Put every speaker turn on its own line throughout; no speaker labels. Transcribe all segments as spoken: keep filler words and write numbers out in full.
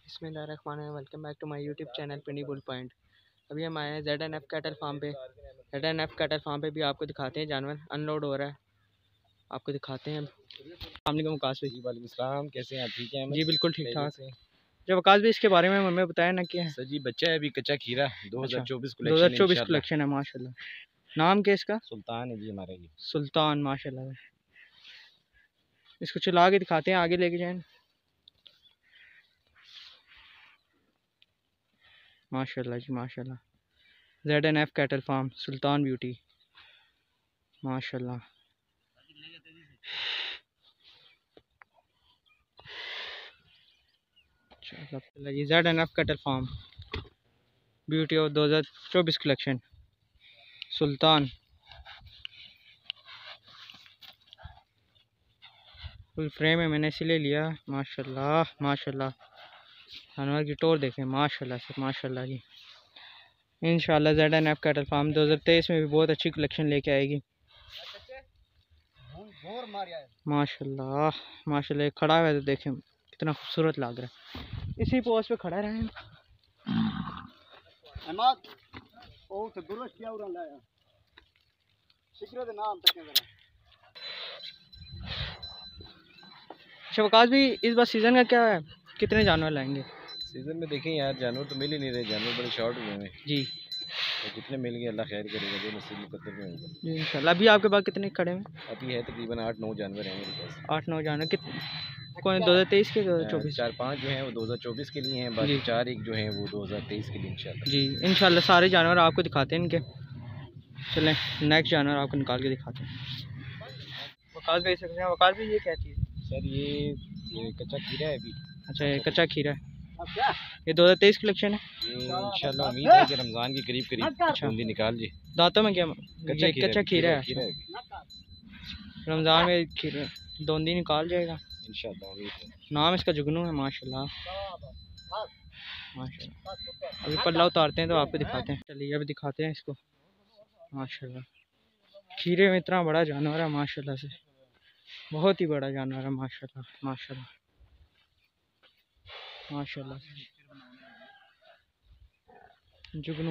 बिस्मिल्लाहिर्रहमानिर्रहीम। Welcome back to my YouTube channel Pindi bull point. अभी हम आए हैं Z N F cattle farm पे। Z N F cattle farm पे भी आपको दिखाते हैं, जानवर अनलोड हो रहा है, आपको दिखाते हैं। अस्सलाम वकास भाई।
वालेकुम, कैसे हैं आप? ठीक हैं
जी बिल्कुल ठीक ठाक। जब वकास भाई इसके बारे में हमें बताया ना क्या है?
सर जी, बच्चा है अभी कच्चा खीरा दो हज़ार चौबीस
दो हज़ार चौबीस कलेक्शन है माशाल्लाह। नाम क्या इसका?
सुल्तान है जी हमारा। ये
सुल्तान माशाल्लाह। इसको चला के दिखाते हैं, आगे लेके जाएं। माशाल्लाह जी माशाल्लाह। Z N F cattle farm Sultan beauty माशाल्लाह। जी Z N F cattle farm beauty of दो हज़ार चौबीस कलेक्शन सुल्तान। फुल फ्रेम है, मैंने इसीलिए लिया। माशाल्लाह माशाल्लाह। जानवर की टोर देखें माशाल्लाह से माशाल्लाह जी। इंशाल्लाह Z N F cattle farm दो हज़ार तेईस में भी बहुत अच्छी कलेक्शन लेके आएगी माशाल्लाह माशाल्लाह। खड़ा हुआ है तो देखें कितना खूबसूरत लग रहा है। इसी पोस्ट पे खड़ा रहे हैं। शवकाश भी इस बार सीज़न का क्या है, कितने जानवर लाएंगे?
सीजन में देखें यार, जानवर तो मिल ही नहीं रहे, जानवर बड़े शॉर्ट हुए हैं
जी।
तो जितने मिल गए अल्लाह खैर करेगा, जो नसीब मुकद्दर में होगा
जी इंशाल्लाह। अभी आपके पास कितने खड़े हैं?
अभी है तकरीबन आठ नौ जानवर हैं मेरे पास।
आठ नौ जानवर कितने कौन? दो हज़ार तेईस के, दो हज़ार चौबीस?
चार पाँच जो हैं वो दो हज़ार चौबीस के लिए हैं, बाकी चार एक जो हैं वो दो हज़ार तेईस के लिए इंशाल्लाह।
जी इंशाल्लाह सारे जानवर आपको दिखाते हैं इनके। चलें नेक्स्ट जानवर आपको निकाल के दिखाते हैं। वकास भाई सकते हैं। वकास भाई ये क्या चीज़?
सर ये ये कच्चा खीरा है अभी।
अच्छा ये कच्चा खीरा है। ये दो हज़ार तेईस कलेक्शन है।
ये इंशाल्लाह उम्मीद है कि रमज़ान के करीब करीब अच्छा निकाल जी।
दांतों में क्या
कच्चा खीरा,
कच्चा खीरा है?
खीरा है।
रमज़ान में खीरा दोंदी निकाल जाएगा
इंशाल्लाह उम्मीद है।
नाम इसका जुगनू है माशाल्लाह माशाल्लाह। अभी पल्ला उतारते हैं तो आपको दिखाते हैं। चलिए अभी दिखाते हैं इसको माशाल्लाह। खीरे में इतना बड़ा जानवर है माशाल्लाह से, बहुत ही बड़ा जानवर है माशाल्लाह माशाल्लाह माशाल्लाह। जुगनू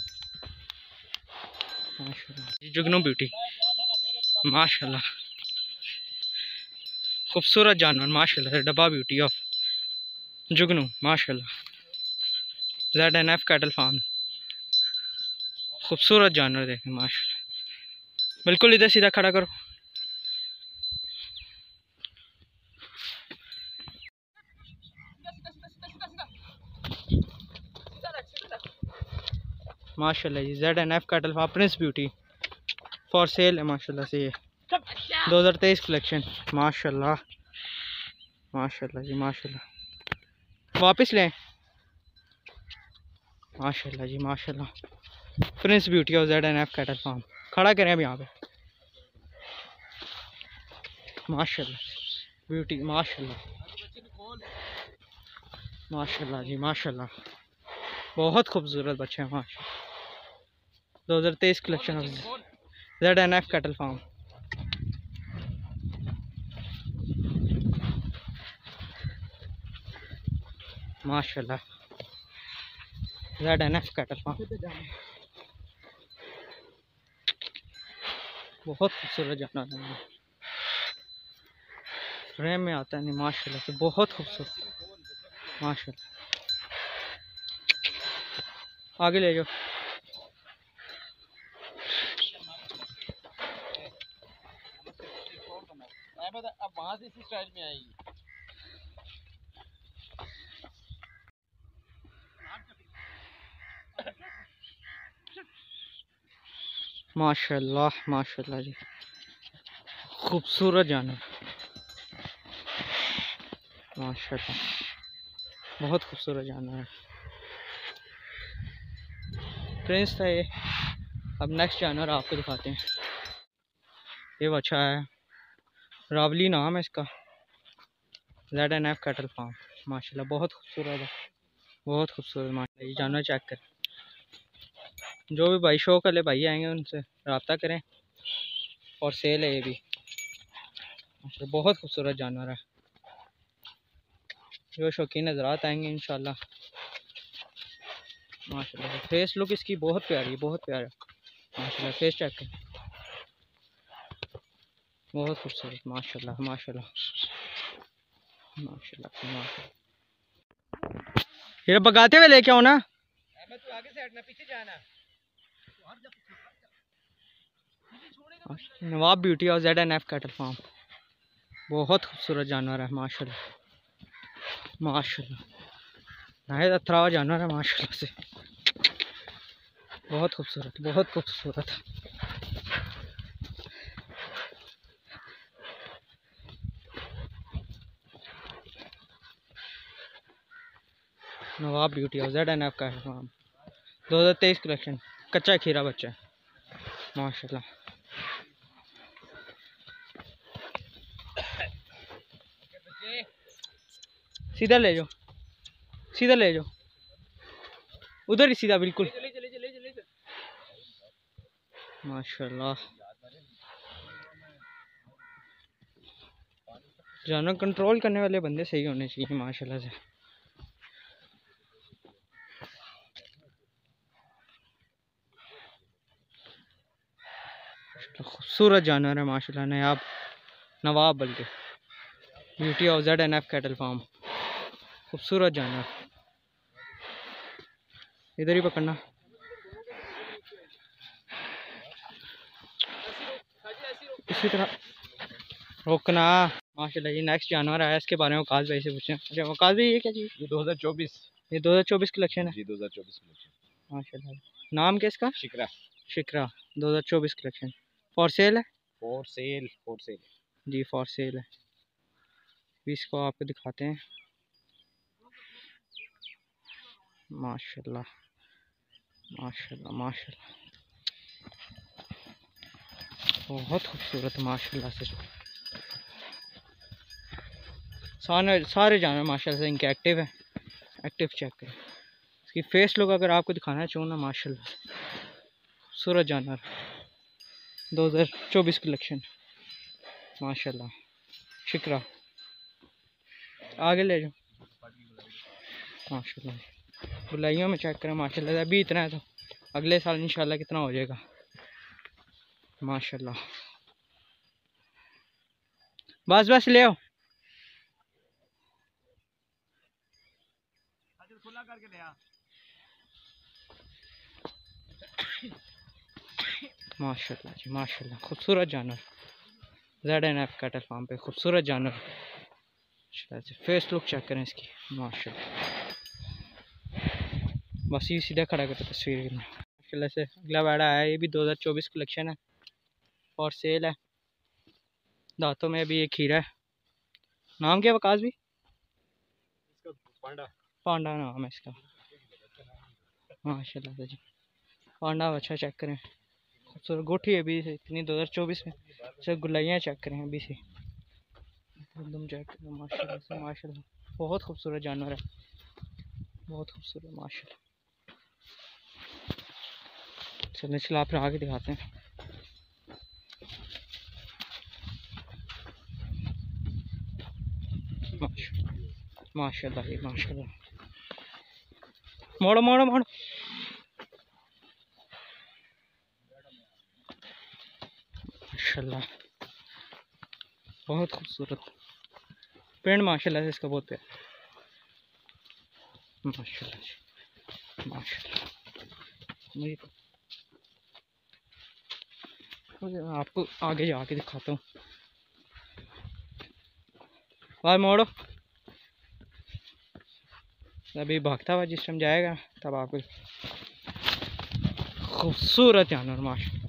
माशाल्लाह, जुगनू ब्यूटी माशाल्लाह। खूबसूरत जानवर माशाल्लाह। डब्बा ब्यूटी ऑफ जुगनू माशाल्लाह। Z N F cattle farm खूबसूरत जानवर देखें माशाल्लाह। बिल्कुल इधर सीधा खड़ा करो। माशाल्लाह जी Z N F cattle farm prince beauty for sale है माशाल्लाह से। ये दो हज़ार तेईस कलेक्शन माशाल्लाह माशाल्लाह जी माशाल्लाह। वापस लें माशाल्लाह जी माशाल्लाह। Prince beauty of Z N F cattle farm खड़ा करें अब यहाँ पे माशाल्लाह। ब्यूटी माशाल्लाह माशाल्लाह जी माशाल्लाह। बहुत खूबसूरत बच्चे हैं माशाल्लाह। दो हज़ार तेईस collection of Z N F cattle farm माशाल्लाह। Z N F cattle farm बहुत खूबसूरत जानवर है। फ्रेम में आता है नहीं माशाल्लाह से, बहुत खूबसूरत माशाल्लाह। आगे ले जाओ।
अब वहाँ से इसी स्टाइल में आएगी।
माशाल्लाह माशाल्लाह जी खूबसूरत जानवर माशाल्लाह। बहुत खूबसूरत जानवर है। प्रिंस था ये। अब नेक्स्ट जानवर आपको दिखाते हैं। ये अच्छा है, रावली नाम है इसका। Z N F cattle farm माशाल्लाह। बहुत खूबसूरत है, बहुत खूबसूरत माशाल्लाह। ये जानवर चेक करें। जो भी भाई शौक वाले भाई आएंगे उनसे रब्ता करें और सेल है ये भी माशाल्लाह। बहुत खूबसूरत जानवर है। जो शौकीन नज़रात आएंगे इंशाल्लाह। माशाल्लाह फेस लुक इसकी बहुत प्यारी, बहुत प्यारा माशाल्लाह। फेस चेक करें, बहुत खूबसूरत माशाल्लाह माशाल्लाह माशाल्लाह माशाल्लाह। ये भगाते हुए लेके आओ ना, तू आगे से हटना, पीछे जाना। नवाब ब्यूटी और Z N F cattle farm, बहुत खूबसूरत जानवर है माशाल्लाह माशाल्लाह। नायद अथरा जानवर है माशाल्लाह से, बहुत खूबसूरत बहुत खूबसूरत। नवाब ब्यूटी और Z N F cattle farm दो हज़ार तेईस कलेक्शन, कच्चा खीरा बच्चा है माशाल्लाह। सीधा ले जाओ, सीधा ले जाओ, उधर ही सीधा बिल्कुल माशाल्लाह। जानवर कंट्रोल करने वाले बंदे सही होने चाहिए माशाल्लाह से। खूबसूरत जानवर है माशाल्लाह। नयाब नवाब बल्कि beauty of Z N F cattle farm, खूबसूरत जानवर। इधर ही पकड़ना, इसी तरह रोकना माशाल्लाह। ये नेक्स्ट जानवर आया, इसके बारे में वकास भाई से पूछें। अच्छा वकास भाई, ये क्या चीज़?
ये दो हज़ार चौबीस,
ये दो हज़ार चौबीस कलेक्शन है
जी, दो हज़ार चौबीस कलेक्शन
माशाल्लाह। नाम क्या इसका?
शिकरा।
शिकरा दो हज़ार चौबीस कलेक्शन। फॉर सेल है?
फॉर सेल, फॉर सेल
जी, फॉर सेल है। इसको आपको दिखाते हैं माशाल्लाह माशाल्लाह माशाल्लाह, बहुत खूबसूरत माशाल्लाह से। सारे सारे जानवर माशाल्लाह से इनके एक्टिव है। एक्टिव चेक करें इसकी फेस लुक, अगर आपको दिखाना चाहूँ ना माशाल्लाह खूबसूरत जानवर दो हज़ार चौबीस कलेक्शन माशाल्लाह। शिकरा आगे ले जाओ माशाल्लाह। गुलाइयों में चेक करें माशाल्लाह, अभी इतना है तो अगले साल इंशाल्लाह कितना हो जाएगा माशाल्लाह। बस बस ले आओ, खुला करके ले आ माशाल्लाह जी माशाल्लाह। खूबसूरत जानवर Z N F cattle farm पे, खूबसूरत जानवर। फेस लुक चेक करें इसकी माशाल्लाह। बस ये सीधा खड़ा करते तस्वीर में माशाल्लाह से। अगला वाड़ा आया, ये भी दो हज़ार चौबीस कलेक्शन है और सेल है। दांतों में भी एक खीरा है। नाम क्या वकास भी? पांडा। पांडा नाम है इसका माशाल्लाह से जी। पांडा अच्छा चेक करें, खूबसूरत गोठी अभी से इतनी दो हज़ार चौबीस में। सर गुलाइयाँ चेक करें अभी से एकदम चेक करें माशाल्लाह से माशाल्लाह। बहुत खूबसूरत जानवर है, बहुत खूबसूरत माशाल्लाह। चलिए चलो आप आगे दिखाते हैं। माशाल्लाह माशाल्लाह। मोड़ो मोड़ो मोड़ो माशाल्लाह, बहुत खूबसूरत प्रिंट माशाल्लाह से इसका बहुत प्यार माशाल्लाह जी माशाल्लाह। मुझे आपको आगे जाके दिखाता हूँ। बाहर मोड़ो, अभी भागता हुआ जिस टाइम जाएगा तब आपको खूबसूरत जानवर माशाल्लाह।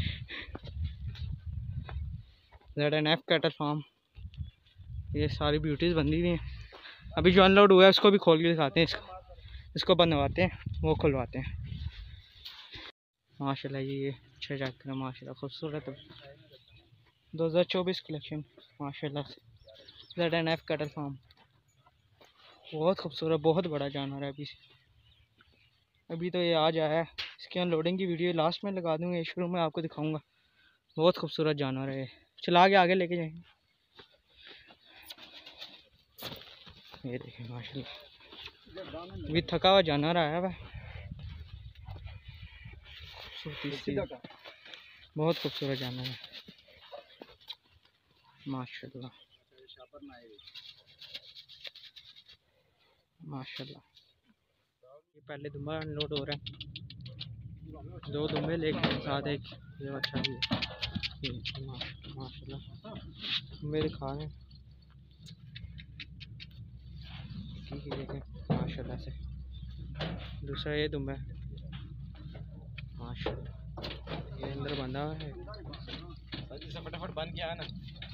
Z N F cattle farm, ये सारी ब्यूटीज़ बंदी हुई हैं। अभी जो अनलोड हुआ है उसको भी खोल के दिखाते हैं। इसको इसको बनवाते हैं, वो खुलवाते हैं माशाल्लाह। ये अच्छा चेक करें माशाल्लाह, खूबसूरत दो हज़ार चौबीस कलेक्शन माशाल्लाह से। Z N F cattle farm बहुत खूबसूरत, बहुत बड़ा जानवर है। अभी अभी तो ये आज आया है, इसकी अनलोडिंग की वीडियो लास्ट में लगा दूँगा, शुरू में आपको दिखाऊंगा। बहुत खूबसूरत जानवर है, चला के आगे लेके जाएंगे। ये देखें माशाल्लाह, भी थका हुआ जानवर आया हुआ, बहुत खूबसूरत जानवर है माशाल्लाह माशाल्लाह। ये पहले दुम्बा अनलोड हो रहा है, दो दुम्बे लेके साथ एक ये अच्छा भी है माशाल्लाह। दुम्बे दिखा रहे हैं देखें माशाल्लाह से। दूसरा ये दुम्बा है माशाल्लाह, ये अंदर बंधा हुआ है,
फटाफट बंद किया है ना।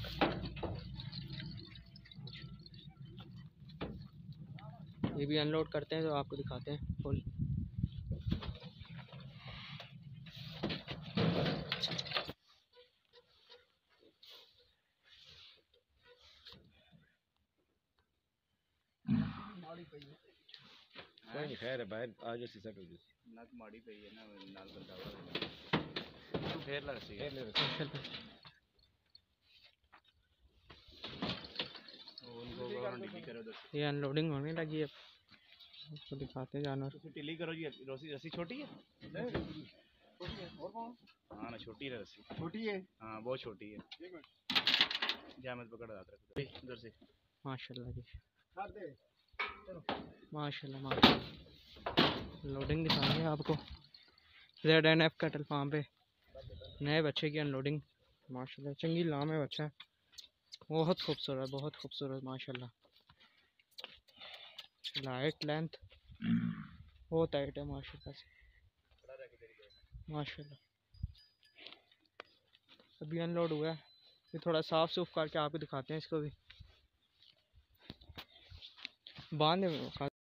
ये भी अनलोड करते हैं तो आपको दिखाते हैं फुल।
कोई खैर है बाहर आज ऐसी सेट हो गई नक माड़ी पे है ना नाल बंदावा फेर लग सी फेर ले
ये अनलोडिंग होने लगी है, आपको दिखाते हैं जानवर।
टिली करो जी, रस्सी रस्सी छोटी है हाँ ना छोटी है रस्सी, छोटी है हाँ बहुत छोटी है। जामत पकड़ हाथ रख इधर से
माशाल्लाह जी माशाल्लाह माशाल्लाह। लोडिंग दिखाएंगे आपको Z N F cattle farm पे, नए बच्चे की अनलोडिंग माशाल्लाह। चंगी लाम है बच्चा, बहुत खूबसूरत बहुत खूबसूरत माशाल्लाह। लाइट लेंथ बहुत टाइट है माशाल्लाह से माशाल्लाह। अभी अनलोड हुआ है, ये थोड़ा साफ सूफ करके आपको दिखाते हैं इसको भी बांध